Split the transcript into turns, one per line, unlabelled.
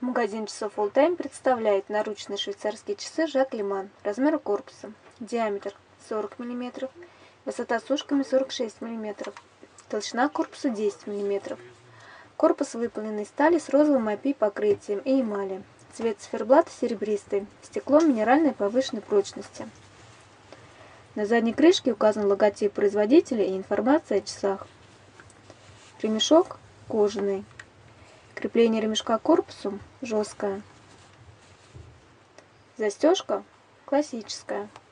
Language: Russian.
Магазин часов All Time представляет наручные швейцарские часы Жак Леман. Размер корпуса. Диаметр 40 мм. Высота с ушками 46 мм. Толщина корпуса 10 мм. Корпус выполнен из стали с розовым API-покрытием и эмали. Цвет циферблата серебристый. Стекло минеральной повышенной прочности. На задней крышке указан логотип производителя и информация о часах. Ремешок кожаный. Крепление ремешка к корпусу жесткое. Застежка классическая.